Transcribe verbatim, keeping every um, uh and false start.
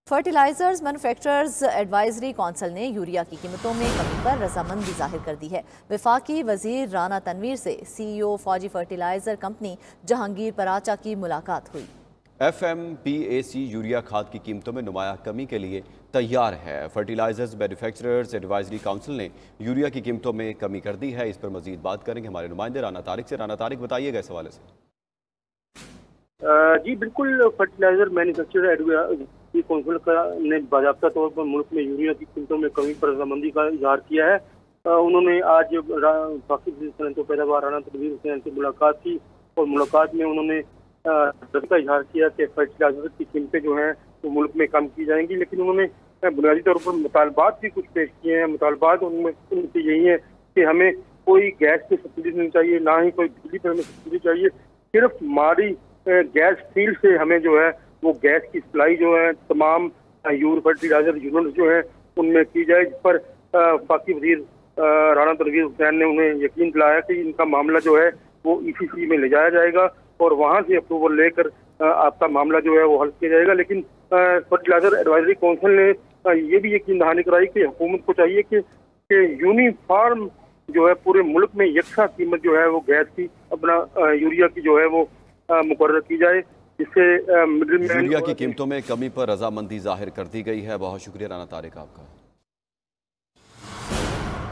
Fertilisers manufacturers advisory council ने urea की कीमतों में कमी पर रजामंदी जाहिर कर दी है। वफाकी वजीर राना तनवीर से सीईओ फौजी फर्टिलाइजर कंपनी जहांगीर पराचा की मुलाकात हुई। F M P A C urea खाद की कीमतों में नुमाया कमी के लिए तैयार है। फर्टिलाइजर्स मैन्युफैक्चरर्स एडवाइजरी काउंसिल ने यूरिया की कीमतों में कमी कर दी है। इस पर मजीद बात करेंगे हमारे नुमाइंदे राना तारिक से। राना तारिक, बताइएगा इस हवाले से। जी बिल्कुल, फर्टिलाइजर मैन्युफैक्चरर एडवाइजरी काउंसिल का ने बाज़ाब्ता तौर पर मुल्क में यूरिया की कीमतों में कमी पर रजामंदी का इजहार किया है। उन्होंने आज वफाकी सनअत पैदावार राना तनवीर हुसैन से मुलाकात की और मुलाकात में उन्होंने का इजहार किया कि फर्टिलाइजर की कीमतें जो हैं वो मुल्क में कम की जाएंगी, लेकिन उन्होंने बुनियादी तौर पर मुतालबात भी कुछ पेश किए हैं। मुतालबात उनमें उनके यही है कि हमें कोई गैस की सब्सिडी नहीं चाहिए, ना ही कोई बिजली पर हमें सब्सिडी चाहिए। सिर्फ हमारी गैस फील्ड से हमें जो है वो गैस की सप्लाई जो है तमाम यूर फर्टिलाइजर यूनिट जो है उनमें की जाए, जिस पर वफाकी वजीर राना तनवीर हुसैन ने उन्हें यकीन दिलाया कि इनका मामला जो है वो ई सी सी में ले जाया जाएगा और वहाँ से अप्रूवल लेकर आपका मामला जो है वो हल किया जाएगा। लेकिन फर्टिलाइजर एडवाइजरी काउंसिल ने ये भी यकीन दहानी कराई कि हुकूमत को चाहिए कि, कि यूनिफॉर्म जो है पूरे मुल्क में यकसा कीमत जो है वो गैस की अपना यूरिया की जो है वो मुकर्रर की जाए, जिससे मिडिल मैन यूरिया की कीमतों में कमी पर रजामंदी जाहिर कर दी गई है। बहुत शुक्रिया राना तारिक आपका।